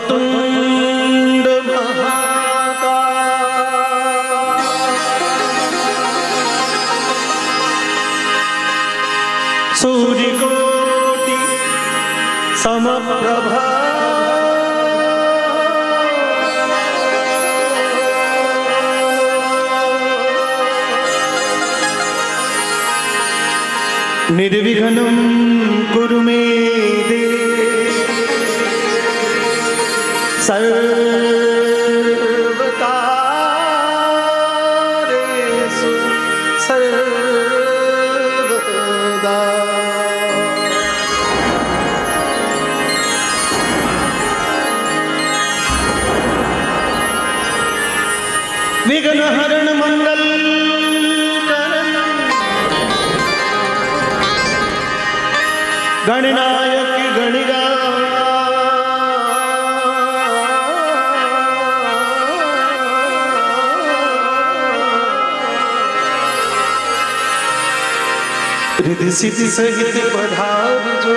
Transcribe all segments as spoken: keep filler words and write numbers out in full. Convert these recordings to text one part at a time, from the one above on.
वक्रतुंड महाकाय सूर्यकोटि समप्रभा निर्विघ्नं कुरु मे देव सर्वकार्येषु सर्वदा। विघ्नहरण मंगल गणनायक गणिगा रिद्धि सिद्धि सहित पधार जो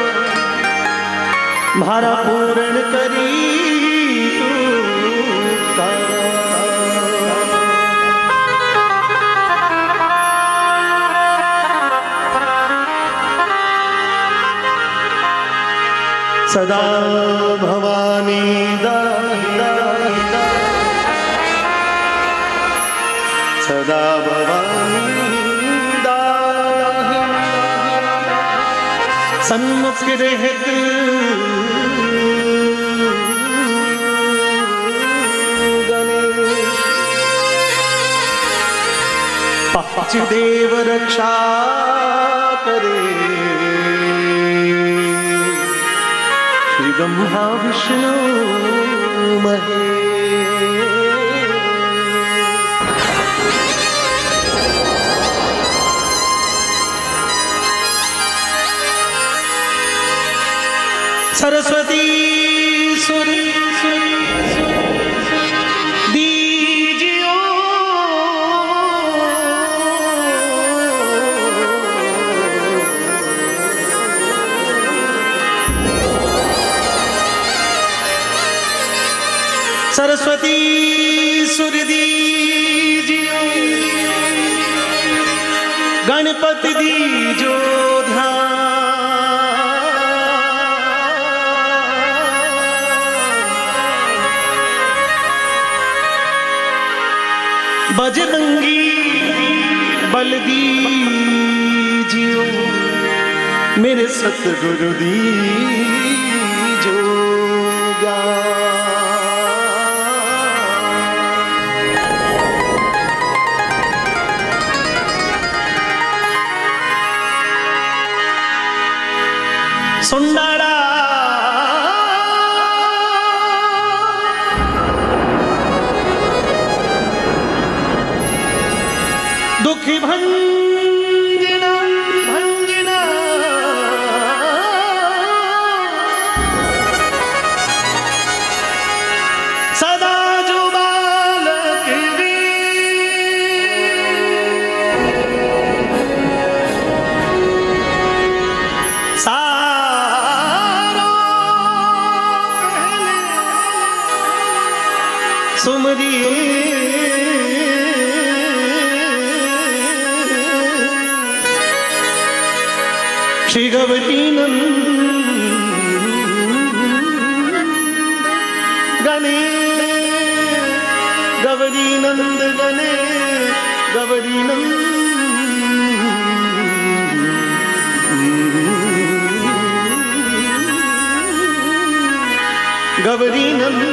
मारा पूर्ण करी सदा भवानी दाहि दाहि सदा भवानी दाहि सन्मुख रहत गणेश पक्ष देव रक्षा करे ब्रह्मा विष्णु महेश सरस्वती सुर दीजियो सरस्वती सुर दीजियो गणपति दीजो ध्यान बजरंगी बल दीजियो मेरे सतगुरु दीजो ज्ञान। सुंदरा दुखी भंजना भंजना सदा जो बालक वे सुमरिए श्री गवती नंद गणे गवरी नंद गणे गवरी नंद गवरी नंद।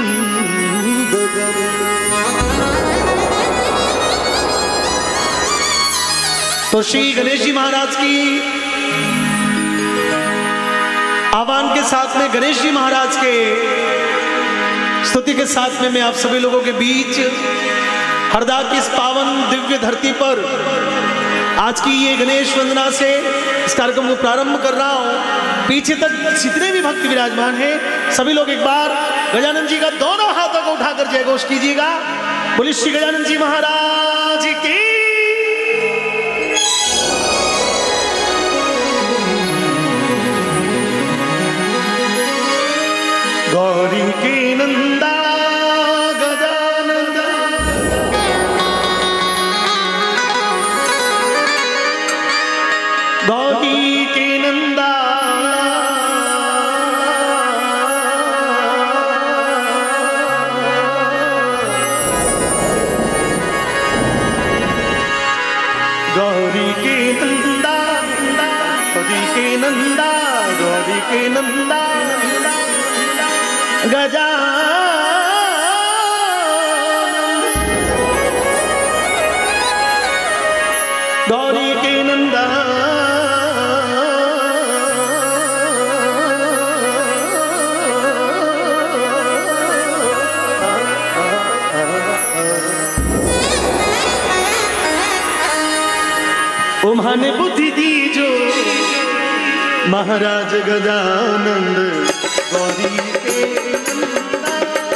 तो श्री गणेश जी महाराज की आह्वान के साथ में गणेश जी महाराज के स्तुति के साथ में मैं आप सभी लोगों के बीच हरदा की इस पावन दिव्य धरती पर आज की ये गणेश वंदना से इस कार्यक्रम को प्रारंभ कर रहा हूं। पीछे तक जितने भी भक्त विराजमान हैं सभी लोग एक बार गजानन जी का दोनों हाथों को उठाकर जय घोष कीजिएगा। बोलिए श्री गजानन जी महाराज की। गौरी के नंदा गजानंद, गौरी के नंदा गौरी के नंदा, गौरी के नंदा, गौरी के नंदा गजानंद, गौरी के नंदा उम्हाने बुद्धि दी जो महाराज गजानंद, गौरी के नंदा।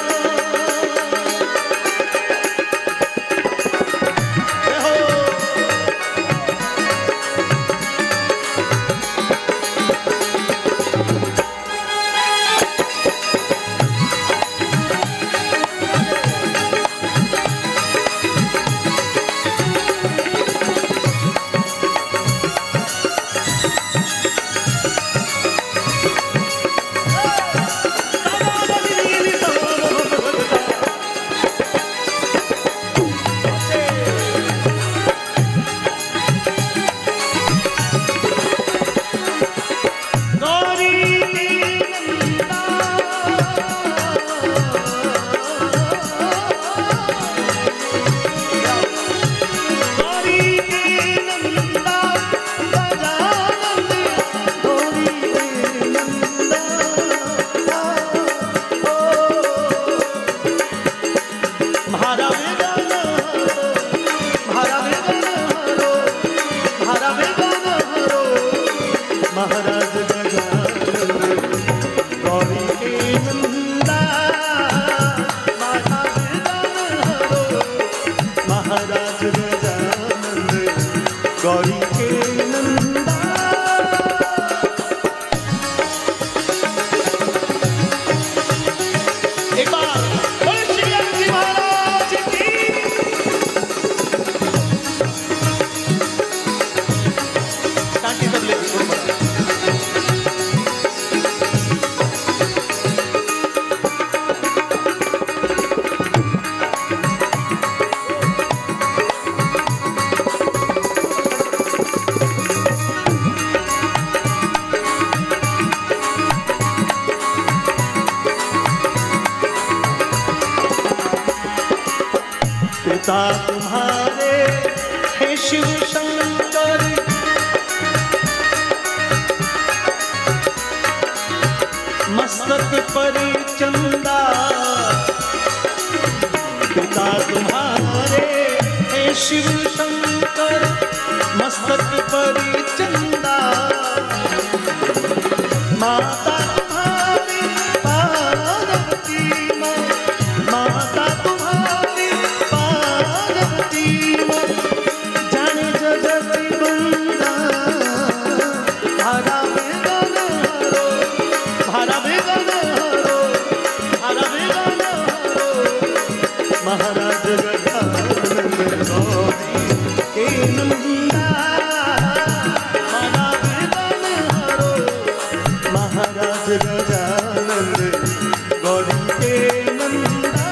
पिता तुम्हारे हे शिव शंकर, मस्तक पर चंदा। पिता तुम्हारे हे शिव शंकर, मस्तक पर चंदा। माता तुम्हारी पार्वती माँ, माता तुम्हारी पार्वती माँ, जाने जगत बंदा। भारा बेगन हरो, भारा बेगन हरो, भारा बेगन हरो, महाराज गजानंद गौरी के नंदा। भारा बेगन हरो, महाराज गजानंद गौरी के नंदा।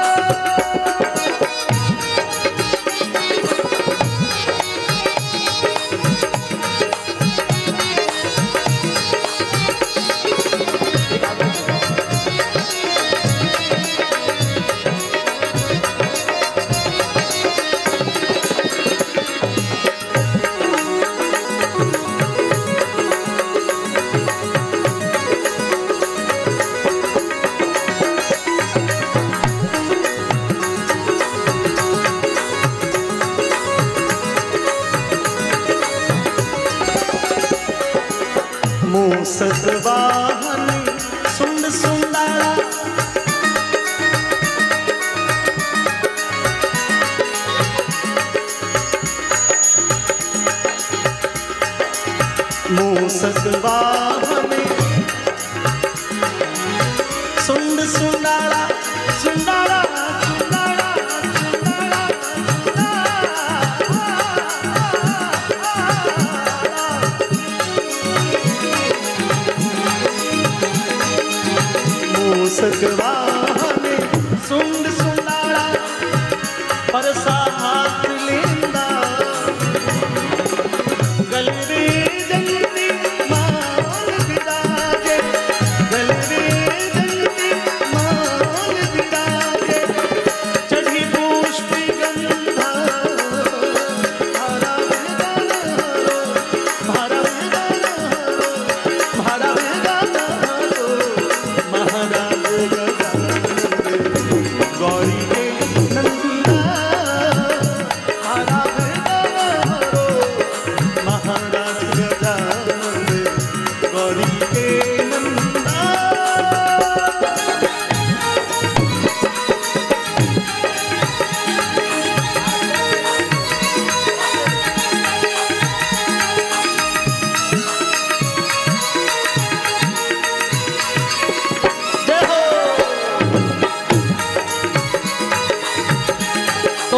मूसक वाहन सुंड सुंदरा, मूसक वाहन सुंड सुंदरा सुंदरा सुंदरा मूसकवाहने सुंद सुंदरा परसा हाथ लेंदा गलरे जंगली माल बिराजे गलरे जंगली माल बिराजे चढ़ी पुष्प गंधा भारा वेगाना रो भारा वेगाना रो भारा वेगाना रो महाराज गजानन गौरी के नंदा भारा वेगाना रो महाराज गजानन गौरी के नंदा। जय हो। तो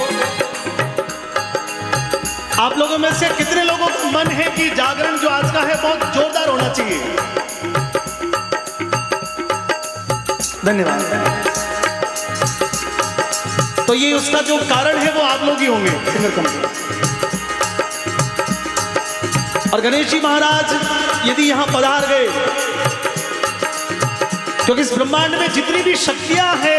आप लोगों में से कितने लोगों का मन है कि जागरण जो आज का है बहुत जोरदार होना चाहिए? धन्यवाद। तो ये उसका जो कारण है वो आप लोग ही होंगे, सिंगर कंपनी। और गणेश जी महाराज यदि यहां पधार गए, क्योंकि इस ब्रह्मांड में जितनी भी शक्तियां हैं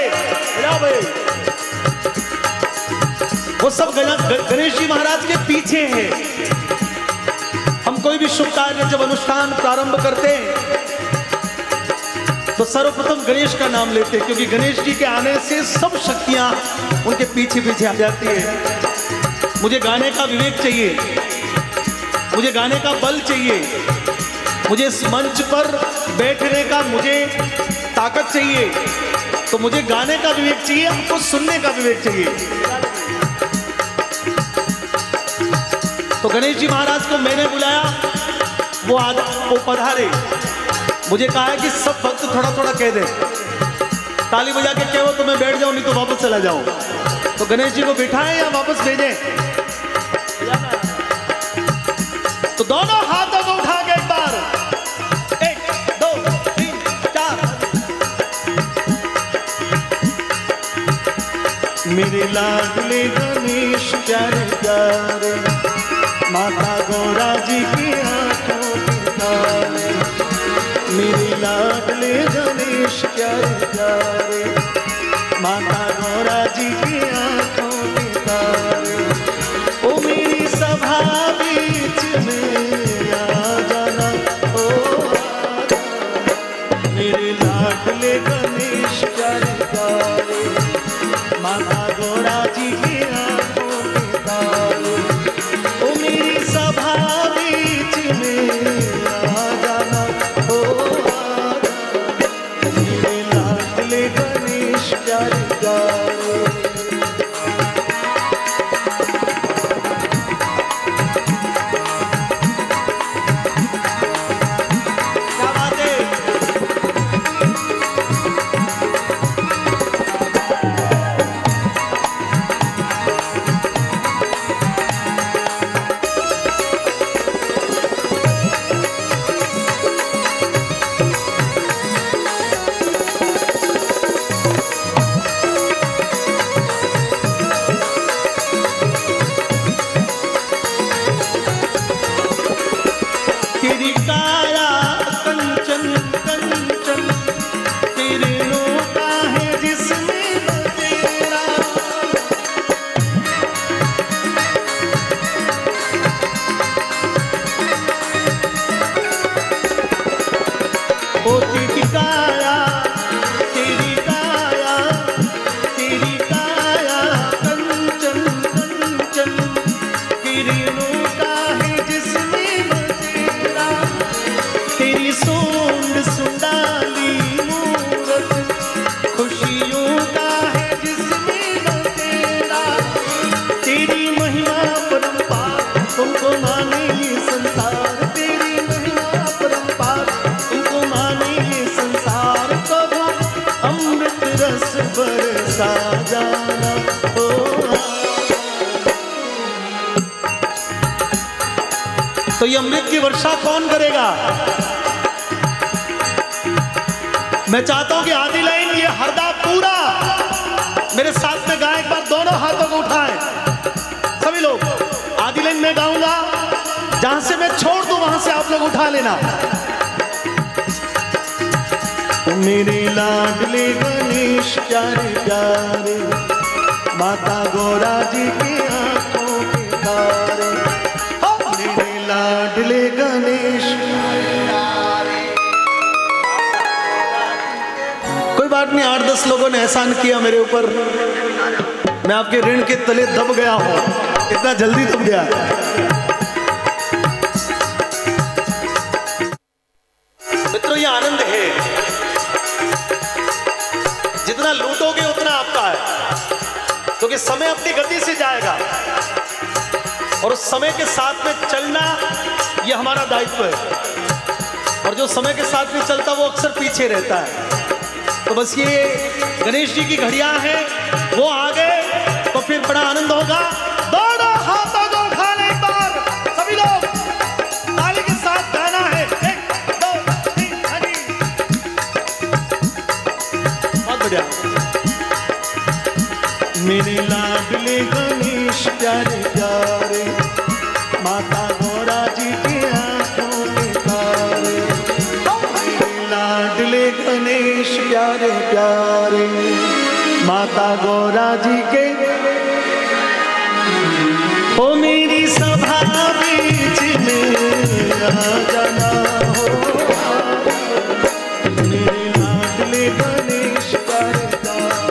वो सब गणेश जी महाराज के पीछे हैं। हम कोई भी शुभ कार्य जब अनुष्ठान प्रारंभ करते हैं तो सर्वप्रथम गणेश का नाम लेते हैं, क्योंकि गणेश जी के आने से सब शक्तियां उनके पीछे पीछे आ जाती है। मुझे गाने का विवेक चाहिए, मुझे गाने का बल चाहिए, मुझे इस मंच पर बैठने का मुझे ताकत चाहिए, तो मुझे गाने का विवेक चाहिए, आपको सुनने का विवेक चाहिए। तो गणेश जी महाराज को मैंने बुलाया, वो आद वो पधारे। मुझे कहा है कि सब भक्त थोड़ा थोड़ा कह दें, ताली बजा के कहो तो मैं बैठ जाऊं, नहीं तो वापस चला जाऊं। तो गणेश जी को बिठाएं या वापस भेजें? तो दोनों हाथों को उठा के एक बार, एक दो तीन चार। मेरे लाडले गणेश प्यारे प्यारे, माता गौरा जी की आंखों के तारे। मेरे लाडले गणेश प्यारे प्यारे, माता गौरा जी की आंखों के तारे। ओ मेरी सभा बीच में आ जाना, ओ आ जाना। मेरे लाडले गणेश प्यारे प्यारे, माता गौरा जी की आंखों के तारे। ओ मेरी सभा बीच में आ जाना, ओ आ जाना। मेरे लाडले गणेश प्यारे प्यारे। क्या बात है? रस बरसा जाना ओ। तो ये अमृत की वर्षा कौन करेगा? मैं चाहता हूं कि आधी लाइन ये हरदा पूरा मेरे साथ में गाएं, एक बार दोनों हाथों को उठाएं सभी लोग। आधी लाइन में गाऊंगा, जहां से मैं छोड़ दूं वहां से आप लोग उठा लेना। मेरे लाडले गणेश प्यारे प्यारे, माता गौरा जी की आंखों के तारे। मेरे लाडले गणेश कोई बात नहीं, आठ दस लोगों ने एहसान किया मेरे ऊपर, मैं आपके ऋण के तले दब गया हूं, इतना जल्दी दब गया। मित्रों ये आनंद है, जितना लूटोगे उतना आपका है, क्योंकि समय अपनी गति से जाएगा और उस समय के साथ में चलना ये हमारा दायित्व है। और जो समय के साथ नहीं चलता वो अक्सर पीछे रहता है। तो बस ये गणेश जी की घड़ियां हैं, वो आ गए तो फिर बड़ा आनंद होगा। दोनों हाथों को उठा लें एक बार सभी लोग, ताली के साथ गाना है। एक दो तीन हरी, बहुत बढ़िया। मेरे लाडले गणेश प्यारे प्यारे, माता गौरा जी की आंखों के तारे। मेरे लाडले गणेश प्यारे प्यारे, माता गौरा जी के। ओ मेरी सभा बीच में आ जाना हो, मेरे लाडले गणेश प्यारे प्यारे।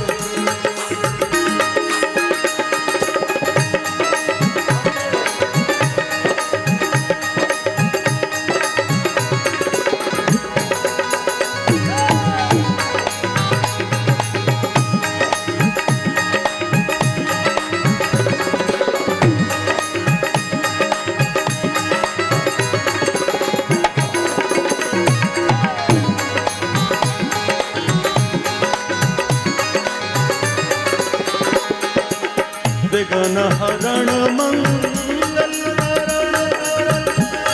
विघ्न हरण मंगल हरण हरण,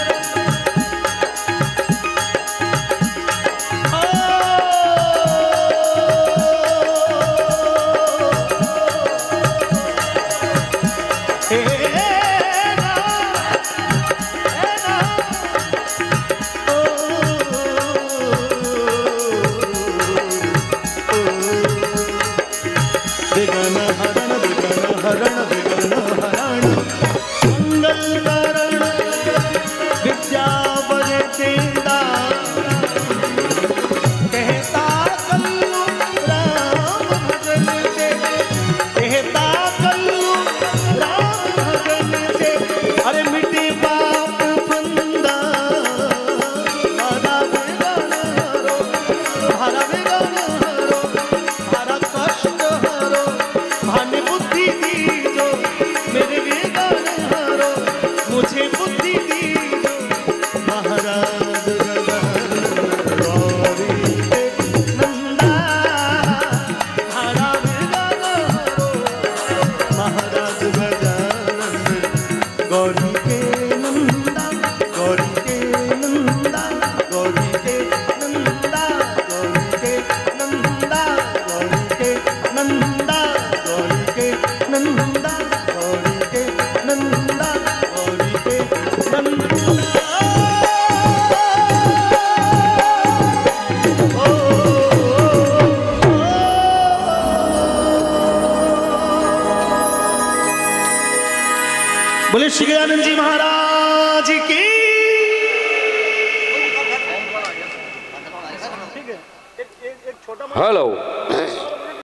हे ना हे ना ओ, विघ्न हरण हरण विघ्न हरण मंगल करण, विद्या बजे देंदा कहता कल्लू राम भजन से, कहता कल्लू राम भजन से। अरे मिटे पाप फंदा, हरा बेगान हरो, हरा बेगान हरो, हरा कष्ट हरो, भाने बुद्धि दीजो, मेरे वेगान हरो, मुझे बुद्धि दीजो। महाराज गजानन गौरी के नंदा, हरा वेगान हरो, महाराज गजानन गौरी के नंदा, गौरी के नंदा, गौरी के नंदा, गौरी के नंदा, गौरी के नंदा, गौरी के नंदा, गौरी के नंदा, गौरी के नंदा। ओ, बोले श्री गजानन जी महाराज की। हेलो।